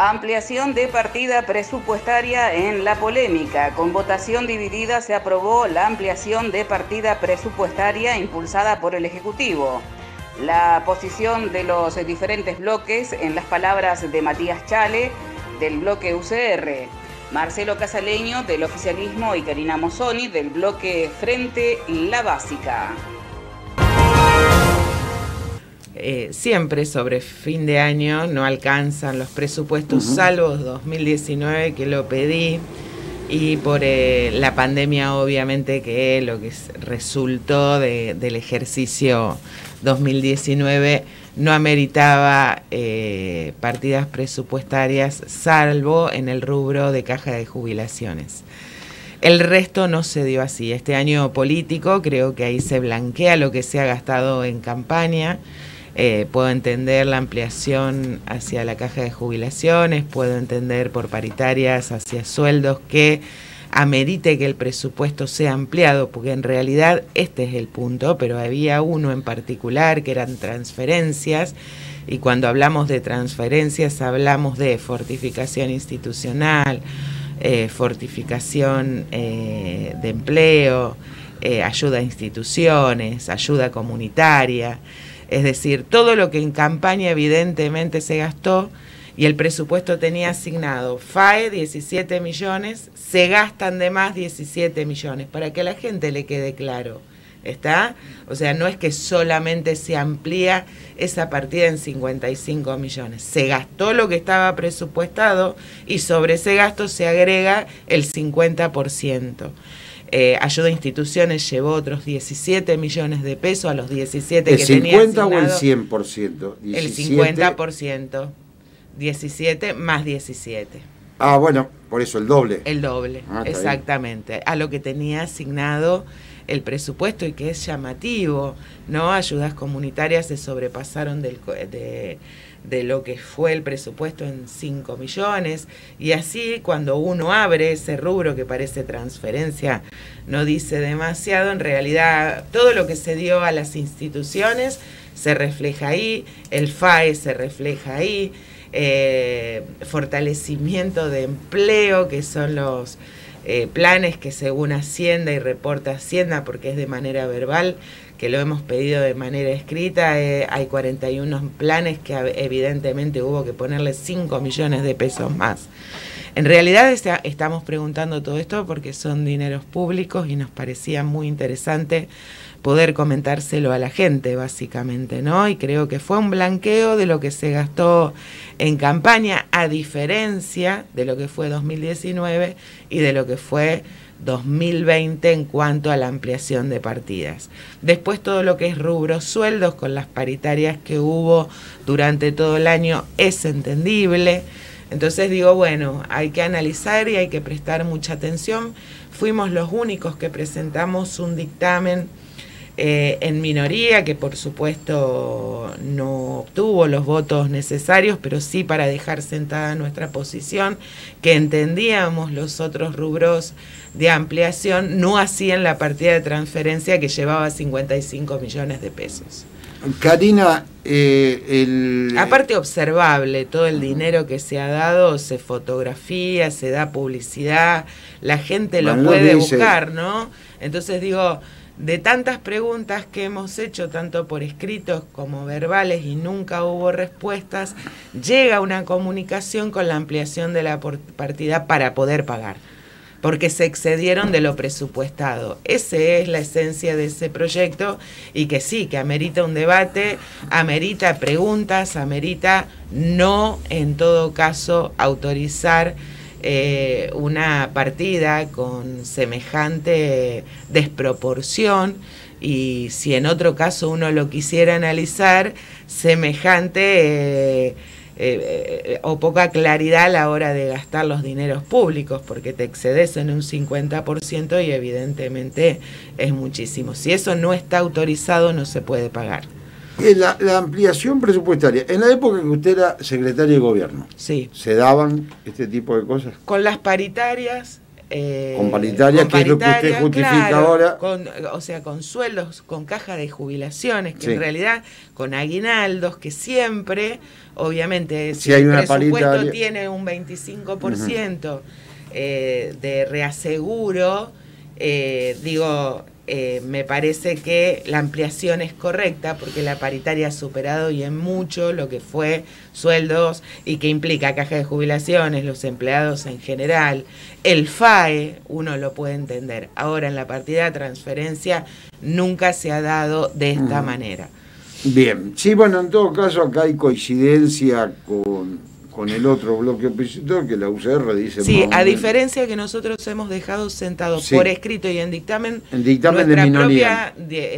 Ampliación de partida presupuestaria en la polémica. Con votación dividida se aprobó la ampliación de partida presupuestaria impulsada por el Ejecutivo. La posición de los diferentes bloques en las palabras de Matías Chale, del bloque UCR, Marcelo Casaleño, del oficialismo, y Karina Mozzoni, del bloque Frente La Básica. Siempre sobre fin de año no alcanzan los presupuestos, salvo 2019 que lo pedí, y por la pandemia obviamente que lo que resultó del ejercicio 2019 no ameritaba partidas presupuestarias, salvo en el rubro de caja de jubilaciones. El resto no se dio así. Este año político creo que ahí se blanquea lo que se ha gastado en campaña. Puedo entender la ampliación hacia la caja de jubilaciones, puedo entender por paritarias hacia sueldos que amerite que el presupuesto sea ampliado, porque en realidad este es el punto, pero había uno en particular que eran transferencias, y cuando hablamos de transferencias hablamos de fortificación institucional, fortificación de empleo, ayuda a instituciones, ayuda comunitaria. Es decir, todo lo que en campaña evidentemente se gastó, y el presupuesto tenía asignado FAE 17 millones, se gastan de más 17 millones, para que a la gente le quede claro, ¿está? O sea, no es que solamente se amplía esa partida en 55 millones, se gastó lo que estaba presupuestado y sobre ese gasto se agrega el 50%. Ayuda a instituciones llevó otros 17 millones de pesos a los 17 que tenía asignado. ¿El 50 o el 100%? 17. El 50%. 17 más 17. Ah, bueno, por eso el doble. El doble, exactamente. A lo que tenía asignado el presupuesto, y que es llamativo, ¿no? Ayudas comunitarias se sobrepasaron de lo que fue el presupuesto en 5 millones, y así cuando uno abre ese rubro que parece transferencia, no dice demasiado, en realidad todo lo que se dio a las instituciones se refleja ahí, el FAE se refleja ahí, fortalecimiento de empleo, que son los planes que según Hacienda y reporta Hacienda, porque es de manera verbal, que lo hemos pedido de manera escrita, hay 41 planes que evidentemente hubo que ponerle 5 millones de pesos más. En realidad estamos preguntando todo esto porque son dineros públicos y nos parecía muy interesante poder comentárselo a la gente, básicamente, ¿no? Y creo que fue un blanqueo de lo que se gastó en campaña, a diferencia de lo que fue 2019 y de lo que fue 2020 en cuanto a la ampliación de partidas. Después todo lo que es rubro sueldos, con las paritarias que hubo durante todo el año, es entendible. Entonces digo, bueno, hay que analizar y hay que prestar mucha atención. Fuimos los únicos que presentamos un dictamen en minoría, que por supuesto no obtuvo los votos necesarios, pero sí para dejar sentada nuestra posición, que entendíamos los otros rubros de ampliación no hacían la partida de transferencia que llevaba 55 millones de pesos. Karina, aparte observable, todo el dinero que se ha dado, se fotografía, se da publicidad, la gente lo puede buscar, ¿no? Entonces digo, de tantas preguntas que hemos hecho, tanto por escritos como verbales, y nunca hubo respuestas, llega una comunicación con la ampliación de la partida para poder pagar, porque se excedieron de lo presupuestado. Esa es la esencia de ese proyecto, y que sí, que amerita un debate, amerita preguntas, amerita no, en todo caso, autorizar una partida con semejante desproporción, y si en otro caso uno lo quisiera analizar, semejante o poca claridad a la hora de gastar los dineros públicos, porque te excedes en un 50% y evidentemente es muchísimo. Si eso no está autorizado, no se puede pagar. La ampliación presupuestaria, en la época que usted era secretario de gobierno, sí, ¿se daban este tipo de cosas? Con las paritarias con paritaria, que es lo que usted justifica, claro, ahora. O sea, con sueldos, con caja de jubilaciones, que sí, en realidad con aguinaldos, que siempre, obviamente, si hay el una presupuesto paritaria tiene un 25% de reaseguro, me parece que la ampliación es correcta porque la paritaria ha superado y en mucho lo que fue sueldos y que implica caja de jubilaciones, los empleados en general, el FAE, uno lo puede entender. Ahora en la partida de transferencia nunca se ha dado de esta manera. Bien, sí, bueno, en todo caso acá hay coincidencia con el otro bloque opositor, que la UCR dice... Sí, a diferencia que nosotros hemos dejado sentados, sí, por escrito y en dictamen nuestra de propia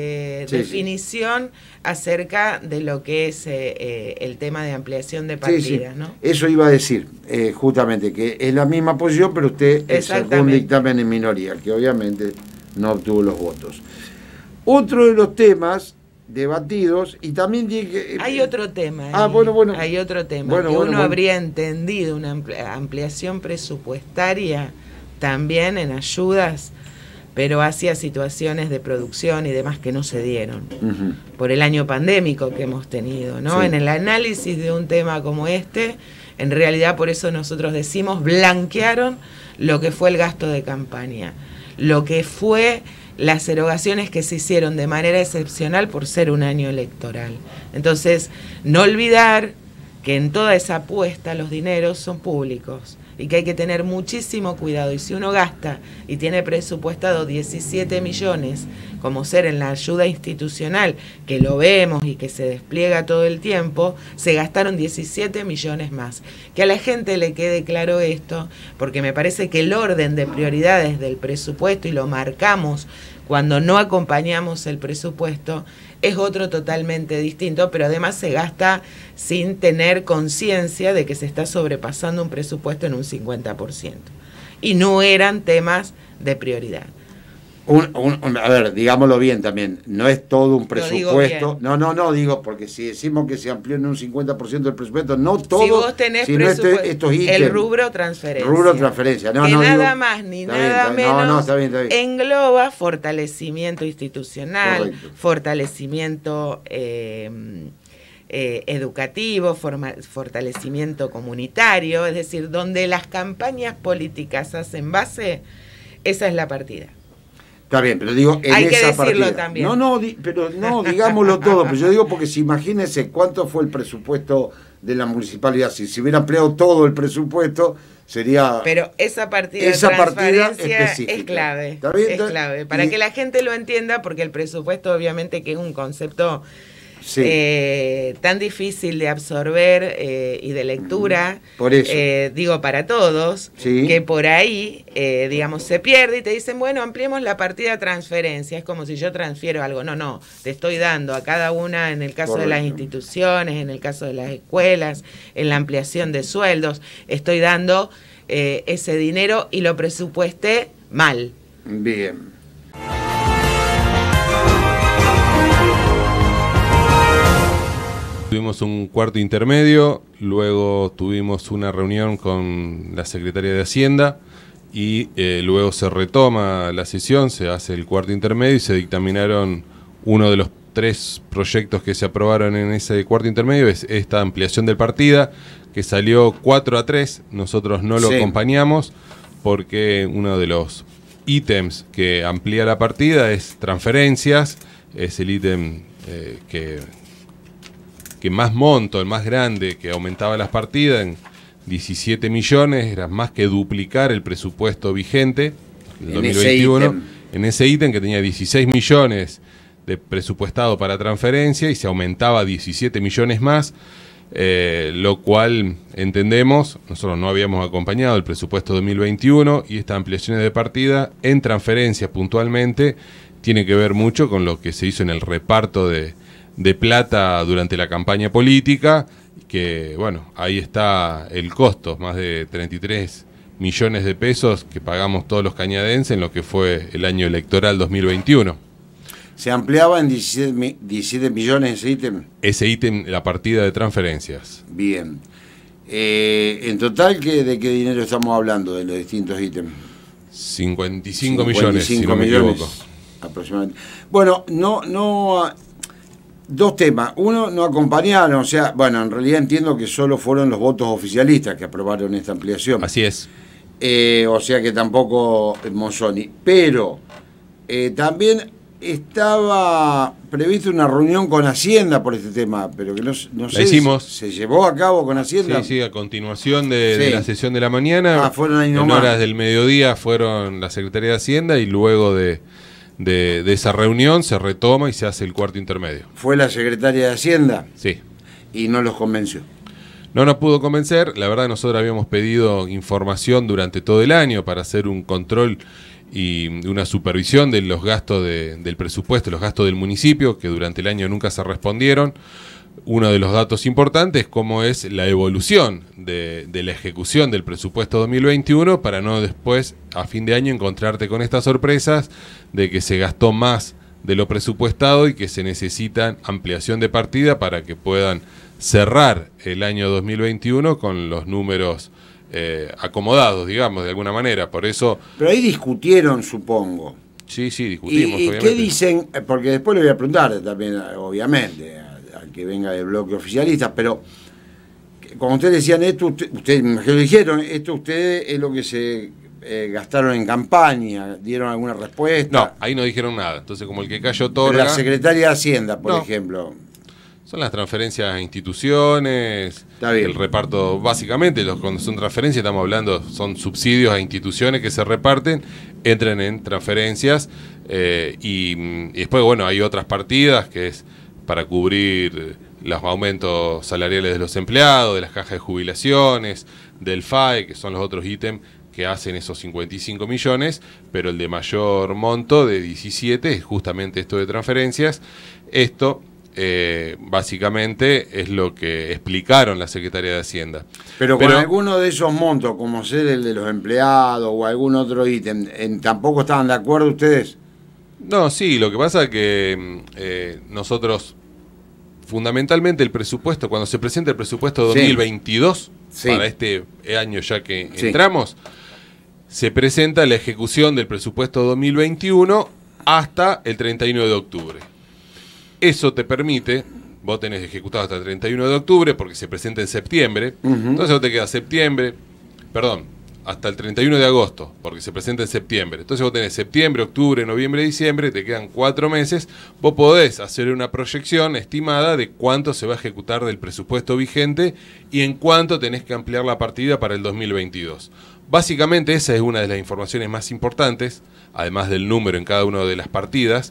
definición acerca de lo que es el tema de ampliación de partidas, ¿no? Eso iba a decir, justamente, que es la misma posición, pero usted sacó un dictamen en minoría, que obviamente no obtuvo los votos. Otro de los temas debatidos, y también dije hay otro tema hay otro tema que uno habría entendido una ampliación presupuestaria también en ayudas, pero hacia situaciones de producción y demás que no se dieron por el año pandémico que hemos tenido, ¿no? Sí. En el análisis de un tema como este, en realidad por eso nosotros decimos blanquearon lo que fue el gasto de campaña, lo que fue las erogaciones que se hicieron de manera excepcional por ser un año electoral. Entonces, no olvidar que en toda esa apuesta los dineros son públicos y que hay que tener muchísimo cuidado. Y si uno gasta y tiene presupuestado 17 millones, como ser en la ayuda institucional, que lo vemos y que se despliega todo el tiempo, se gastaron 17 millones más. Que a la gente le quede claro esto, porque me parece que el orden de prioridades del presupuesto, y lo marcamos cuando no acompañamos el presupuesto, es otro totalmente distinto, pero además se gasta sin tener conciencia de que se está sobrepasando un presupuesto en un 50%. Y no eran temas de prioridad. A ver, digámoslo bien también, no es todo un presupuesto. No, digo, porque si decimos que se amplió en un 50% del presupuesto, no todo. Si vos tenés estos ítems, el rubro transferencia. Nada más ni nada menos está bien. Engloba fortalecimiento institucional, correcto, fortalecimiento educativo, fortalecimiento comunitario, es decir, donde las campañas políticas hacen base, esa es la partida. Está bien, pero digo, en hay esa que decirlo partida. También. Pero digámoslo todo. Pero yo digo porque si imagínense cuánto fue el presupuesto de la municipalidad. Si se hubiera empleado todo el presupuesto, sería... Pero esa partida de transferencia es clave. ¿Está bien? Es clave. Para que la gente lo entienda, porque el presupuesto obviamente que es un concepto tan difícil de absorber y de lectura, por eso. Digo para todos, que por ahí, digamos, se pierde y te dicen, bueno, ampliemos la partida de transferencia, es como si yo transfiero algo. No, te estoy dando a cada una, en el caso de las instituciones, en el caso de las escuelas, en la ampliación de sueldos, estoy dando ese dinero y lo presupuesté mal. Bien. Tuvimos un cuarto intermedio, luego tuvimos una reunión con la Secretaría de Hacienda y luego se retoma la sesión, se hace el cuarto intermedio y se dictaminaron uno de los 3 proyectos que se aprobaron en ese cuarto intermedio, es esta ampliación del partida, que salió 4-3, nosotros no lo acompañamos porque uno de los ítems que amplía la partida es transferencias, es el ítem que más monto, el más grande, que aumentaba las partidas en 17 millones, era más que duplicar el presupuesto vigente del 2021, en ese ítem que tenía 16 millones de presupuestado para transferencia y se aumentaba 17 millones más, lo cual entendemos, nosotros no habíamos acompañado el presupuesto 2021 y estas ampliaciones de partida en transferencias puntualmente tiene que ver mucho con lo que se hizo en el reparto de plata durante la campaña política, que bueno, ahí está el costo, más de 33 millones de pesos que pagamos todos los cañadenses en lo que fue el año electoral 2021. ¿Se ampliaba en 17 millones ese ítem? Ese ítem, la partida de transferencias. Bien. En total, ¿de qué dinero estamos hablando de los distintos ítems? 55 millones, si no me equivoco. Aproximadamente. Bueno, dos temas. Uno, no acompañaron, o sea, bueno, en realidad entiendo que solo fueron los votos oficialistas que aprobaron esta ampliación. Así es. O sea que tampoco Monzoni. Pero también estaba prevista una reunión con Hacienda por este tema, pero que no sé si se llevó a cabo con Hacienda. Sí, a continuación de la sesión de la mañana, fueron ahí en nomás. Horas del mediodía fueron la Secretaría de Hacienda y luego de esa reunión se retoma y se hace el cuarto intermedio. ¿Fue la Secretaria de Hacienda? Sí. ¿Y no los convenció? No nos pudo convencer. La verdad, nosotros habíamos pedido información durante todo el año para hacer un control y una supervisión de los gastos del presupuesto, los gastos del municipio, que durante el año nunca se respondieron. Uno de los datos importantes es cómo es la evolución de la ejecución del presupuesto 2021 para no después, a fin de año, encontrarte con estas sorpresas de que se gastó más de lo presupuestado y que se necesitan ampliación de partida para que puedan cerrar el año 2021 con los números acomodados, digamos, de alguna manera. Por eso... Pero ahí discutieron, supongo. Sí, discutimos. ¿Y qué dicen? Porque después le voy a preguntar también, obviamente, al que venga del bloque oficialista, pero cuando ustedes decían esto, ustedes me dijeron, esto ustedes es lo que se gastaron en campaña, ¿dieron alguna respuesta? No, ahí no dijeron nada. Entonces, como el que cayó otorga... La Secretaría de Hacienda, por ejemplo... Son las transferencias a instituciones, el reparto, básicamente, cuando son transferencias estamos hablando, son subsidios a instituciones que se reparten, entran en transferencias y después, bueno, hay otras partidas que es para cubrir los aumentos salariales de los empleados, de las cajas de jubilaciones, del FAE, que son los otros ítems que hacen esos 55 millones, pero el de mayor monto, de 17, es justamente esto de transferencias. Esto... básicamente es lo que explicaron la Secretaría de Hacienda. Pero con alguno de esos montos, como ser el de los empleados o algún otro ítem, ¿tampoco estaban de acuerdo ustedes? No, sí, lo que pasa es que nosotros, fundamentalmente el presupuesto, cuando se presenta el presupuesto 2022, para este año ya que entramos, se presenta la ejecución del presupuesto 2021 hasta el 31 de octubre. Eso te permite, vos tenés ejecutado hasta el 31 de octubre porque se presenta en septiembre, entonces vos te queda hasta el 31 de agosto porque se presenta en septiembre. Entonces vos tenés septiembre, octubre, noviembre, diciembre, te quedan 4 meses, vos podés hacer una proyección estimada de cuánto se va a ejecutar del presupuesto vigente y en cuánto tenés que ampliar la partida para el 2022. Básicamente esa es una de las informaciones más importantes, además del número en cada una de las partidas.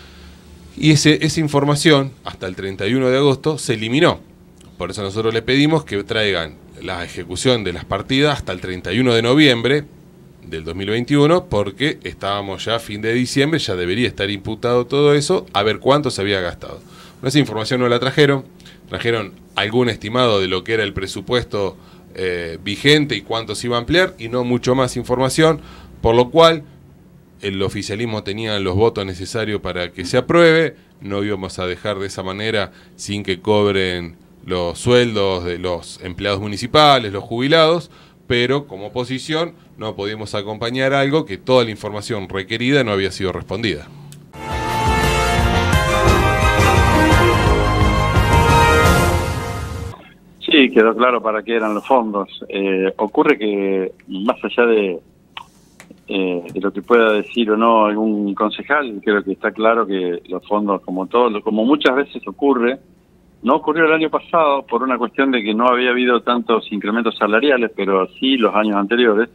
Y esa información, hasta el 31 de agosto, se eliminó. Por eso nosotros le pedimos que traigan la ejecución de las partidas hasta el 31 de noviembre del 2021, porque estábamos ya a fin de diciembre, ya debería estar imputado todo eso, a ver cuánto se había gastado. Esa información no la trajeron algún estimado de lo que era el presupuesto vigente y cuánto se iba a ampliar, y no mucho más información, por lo cual... el oficialismo tenía los votos necesarios para que se apruebe, no íbamos a dejar de esa manera sin que cobren los sueldos de los empleados municipales, los jubilados, pero como oposición no podíamos acompañar algo que toda la información requerida no había sido respondida. Sí, quedó claro para qué eran los fondos. Ocurre que más allá de lo que pueda decir o no algún concejal, creo que está claro que los fondos, como muchas veces ocurre, no ocurrió el año pasado por una cuestión de que no había habido tantos incrementos salariales, pero sí los años anteriores.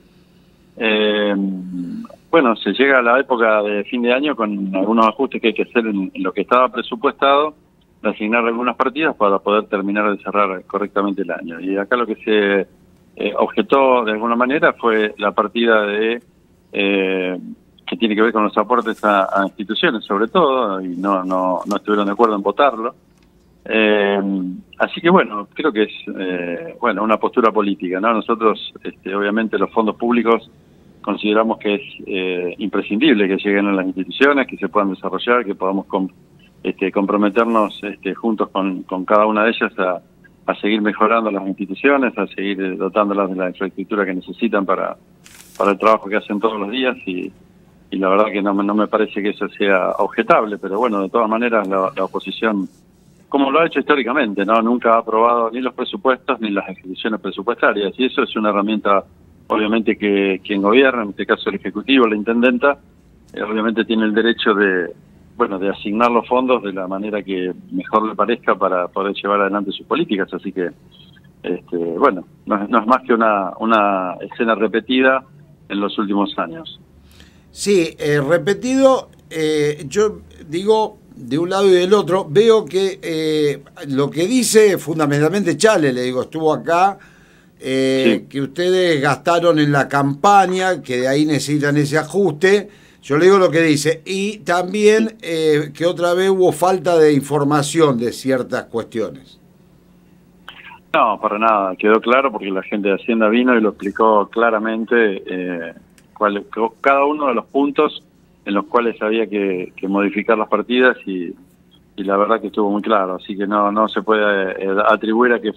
Bueno, se llega a la época de fin de año con algunos ajustes que hay que hacer en lo que estaba presupuestado, de asignar algunas partidas para poder terminar de cerrar correctamente el año. Y acá lo que se objetó de alguna manera fue la partida de que tiene que ver con los aportes a instituciones, sobre todo, y no estuvieron de acuerdo en votarlo. Así que bueno, creo que es una postura política, ¿no? Nosotros, obviamente, los fondos públicos consideramos que es imprescindible que lleguen a las instituciones, que se puedan desarrollar, que podamos comprometernos juntos con cada una de ellas a seguir mejorando las instituciones, a seguir dotándolas de la infraestructura que necesitan para el trabajo que hacen todos los días y la verdad que no me parece que eso sea objetable, pero bueno, de todas maneras la oposición, como lo ha hecho históricamente, no nunca ha aprobado ni los presupuestos ni las ejecuciones presupuestarias, y eso es una herramienta, obviamente, que quien gobierna, en este caso el Ejecutivo, la Intendenta, obviamente tiene el derecho de asignar los fondos de la manera que mejor le parezca para poder llevar adelante sus políticas, así que bueno, no es más que una escena repetida en los últimos años. Sí, repetido, yo digo de un lado y del otro, veo que lo que dice fundamentalmente Chale, le digo, estuvo acá, sí, que ustedes gastaron en la campaña, que de ahí necesitan ese ajuste, yo le digo lo que dice, y también que otra vez hubo falta de información de ciertas cuestiones. No, para nada, quedó claro porque la gente de Hacienda vino y lo explicó claramente, cada uno de los puntos en los cuales había que modificar las partidas y la verdad que estuvo muy claro, así que no se puede atribuir a que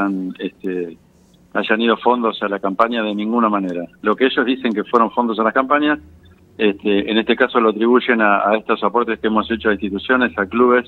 hayan ido fondos a la campaña de ninguna manera. Lo que ellos dicen que fueron fondos a la campaña, en este caso lo atribuyen a estos aportes que hemos hecho a instituciones, a clubes,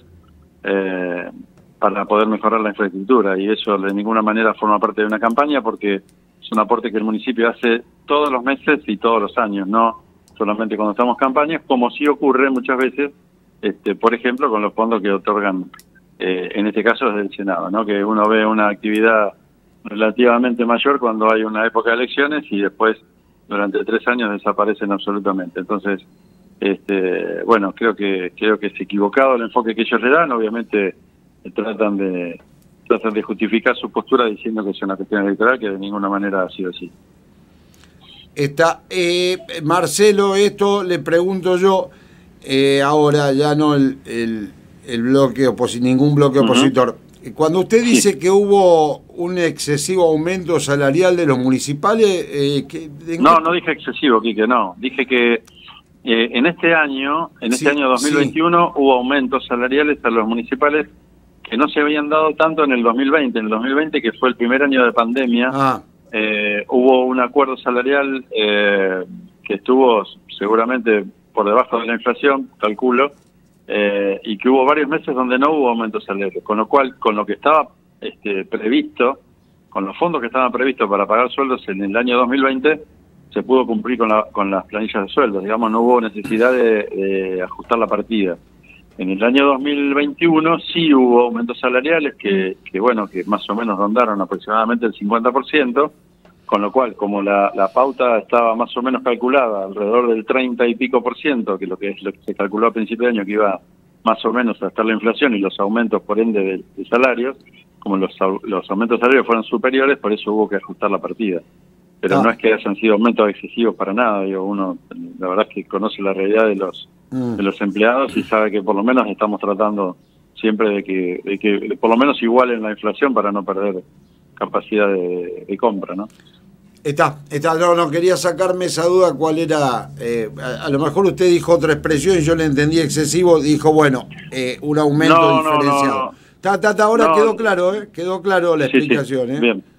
para poder mejorar la infraestructura, y eso de ninguna manera forma parte de una campaña porque es un aporte que el municipio hace todos los meses y todos los años, no solamente cuando estamos campañas, como sí ocurre muchas veces, por ejemplo, con los fondos que otorgan, en este caso desde el Senado, ¿no? Que uno ve una actividad relativamente mayor cuando hay una época de elecciones y después durante 3 años desaparecen absolutamente. Entonces, bueno, creo que es equivocado el enfoque que ellos le dan, obviamente tratan de justificar su postura diciendo que es una cuestión electoral, que de ninguna manera ha sido así. Está Marcelo, esto le pregunto yo, ahora ya no el bloque ningún bloque opositor. Cuando usted dice que hubo un excesivo aumento salarial de los municipales... No dije excesivo, Quique, no. Dije que en este año 2021, hubo aumentos salariales a los municipales que no se habían dado tanto en el 2020. En el 2020, que fue el primer año de pandemia, hubo un acuerdo salarial que estuvo seguramente por debajo de la inflación, calculo, y que hubo varios meses donde no hubo aumentos salariales, con lo cual, con lo que estaba previsto, con los fondos que estaban previstos para pagar sueldos en el año 2020, se pudo cumplir con las planillas de sueldos, digamos, no hubo necesidad de ajustar la partida. En el año 2021 sí hubo aumentos salariales que más o menos rondaron aproximadamente el 50%, con lo cual, como la pauta estaba más o menos calculada alrededor del 30 y pico %, que es lo que se calculó a principio de año, que iba más o menos a estar la inflación y los aumentos por ende de salarios, como los aumentos salariales fueron superiores, por eso hubo que ajustar la partida. Pero no es que hayan sido aumentos excesivos para nada, uno la verdad es que conoce la realidad de los empleados y sabe que por lo menos estamos tratando siempre de que por lo menos igualen la inflación para no perder capacidad de compra, ¿no? No quería sacarme esa duda cuál era, a lo mejor usted dijo otra expresión y yo le entendí excesivo, dijo un aumento diferenciado. Ahora quedó claro, quedó claro la explicación. Sí. Bien.